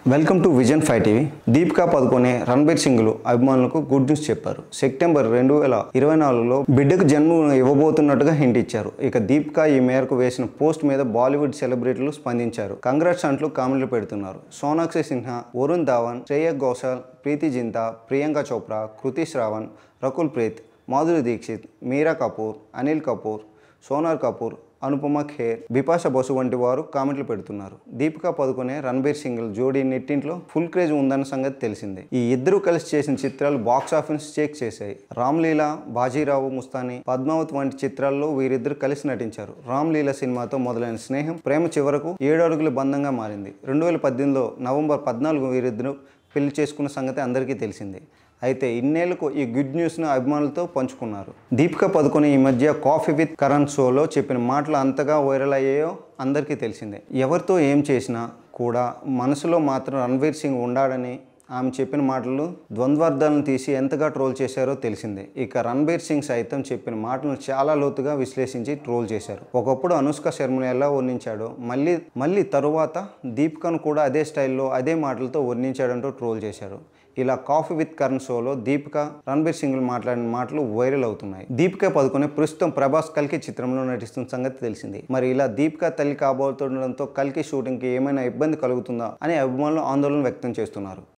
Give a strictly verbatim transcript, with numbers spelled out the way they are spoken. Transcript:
Welcome to vision five TV. Deepika Padukone Ranbir సింగ్లు అభిమానులకు good news చెప్పారు. సెప్టెంబర్ రెండు వేల ఇరవై నాలుగులో బిడ్డకు జన్మ ఇవ్వబోతున్నట్టుగా హింట్ ఇచ్చారు. ఇక దీపికా ఈ మేరకు వేసిన పోస్ట్ మీద బాలీవుడ్ సెలబ్రిటీలు స్పందించారు. కంగ్రాట్స్ అంటూ కామెంట్లు పెడుతున్నారు. సోనాక్షి సిన్హా, వరుణ్ ధావన్, శ్రేయా ఘోషాల్, ప్రీతి జింతా, ప్రియాంక చోప్రా, కృతి శ్రావణ్, రకుల్ ప్రీత్, మాధురి దీక్షిత్, మీరా కపూర్, అనిల్ కపూర్, సోనార్ కపూర్, అనుపమ ఖేర్, బిపాషా బసు వంటి వారు కామెంట్లు పెడుతున్నారు. దీపికా పదుకొనే రణబీర్ సింగ్ జోడీ నెట్టింట్లో ఫుల్ క్రేజ్ ఉందన్న సంగతి తెలిసిందే. ఈ ఇద్దరు కలిసి చేసిన చిత్రాలు బాక్స్ ఆఫీస్ షేక్ చేశాయి. రామ్లీలా, బాజీరావు ముస్తానీ, పద్మావత్ వంటి చిత్రాల్లో వీరిద్దరు కలిసి నటించారు. రామ్లీలా సినిమాతో మొదలైన స్నేహం ప్రేమ చివరకు ఏడు అడుగుల బంధంగా మారింది. రెండు వేల పద్దెనిమిదిలో నవంబర్ పద్నాలుగు వీరిద్దరు పెళ్లి చేసుకున్న సంగతి అందరికీ తెలిసిందే. అయితే ఇన్నేళ్లకు ఈ గుడ్ న్యూస్ను అభిమానులతో పంచుకున్నారు. దీపికా పదుకొనే ఈ మధ్య కాఫీ విత్ కరణ్ షోలో చెప్పిన మాటలు అంతగా వైరల్ అయ్యాయో అందరికీ తెలిసిందే. ఎవరితో ఏం చేసినా కూడా మనసులో మాత్రం రణబీర్ సింగ్ ఉండాడని ఆమె చెప్పిన మాటలు ద్వంద్వార్థాలను తీసి ఎంతగా ట్రోల్ చేశారో తెలిసిందే. ఇక రణబీర్ సింగ్ సైతం చెప్పిన మాటలను చాలా లోతుగా విశ్లేషించి ట్రోల్ చేశారు. ఒకప్పుడు అనుష్క శర్మను ఎలా వర్ణించాడో మళ్ళీ మళ్ళీ తరువాత దీపికను కూడా అదే స్టైల్లో అదే మాటలతో వర్ణించాడంటూ ట్రోల్ చేశారు. ఇలా కాఫీ విత్ కరణ్ షోలో దీపిక రణబీర్ సింగ్ మాట్లాడిన మాటలు వైరల్ అవుతున్నాయి. దీపికా పదుకొనే ప్రస్తుతం ప్రభాస్ కల్కి చిత్రంలో నటిస్తున్న సంగతి తెలిసింది. మరి ఇలా దీపిక తల్లి కాబోతుండడంతో కల్కి షూటింగ్కి ఏమైనా ఇబ్బంది కలుగుతుందా అని అభిమానులు ఆందోళన వ్యక్తం చేస్తున్నారు.